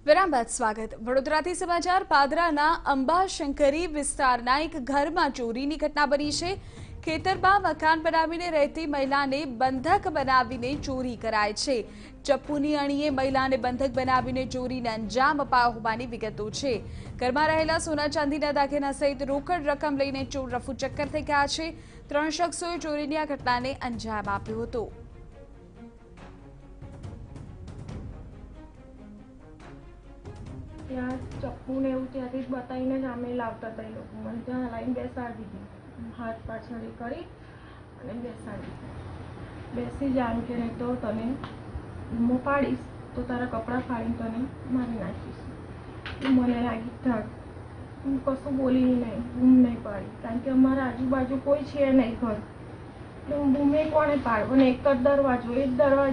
વિરામ બાદ સ્વાગત। વડોદરાથી સમાચાર। પાદરાના અંબાશંકરી વિસ્તારના એક ઘરમાં ચોરીની ઘટના બની છે। ખેતરમાં મકાન બનાવીને રહેતી મહિલાને બંધક બનાવીને ચોરી કરાય છે। ચપ્પુની અણીએ મહિલાને બંધક બનાવીને ચોરીને અંજામ અપાયો હોવાની વિગતો છે। ઘરમાં રહેલા સોના ચાંદીના દાગીના સહિત રોકડ રકમ લઈને ચોર રફુચક્કર થઈ ગયા છે। 3 શખ્સોએ ચોરીની આ ઘટનાને અંજામ આપ્યો હતો। ત્યાં ચપ્પુ ને એવું ત્યાંથી જ બતાવીને જ અમે લાવતા હતા। એ લોકો મને ત્યાં લાવીને બેસાડી દીધી, હાથ પાછળ કરી અને બેસાડી દીધી। બેસી જા એમ કે નહીં તો તને બૂમો પાડીશ તો તારા કપડાં ફાડીને તને મારી નાખીશ। મને લાગી થાક, હું કશું બોલી નહીં, બૂમ નહીં પાડી, કારણ કે અમારા આજુબાજુ કોઈ છે નહીં ઘર, એટલે બૂમે કોણે પાડવો ને એક જ દરવાજો,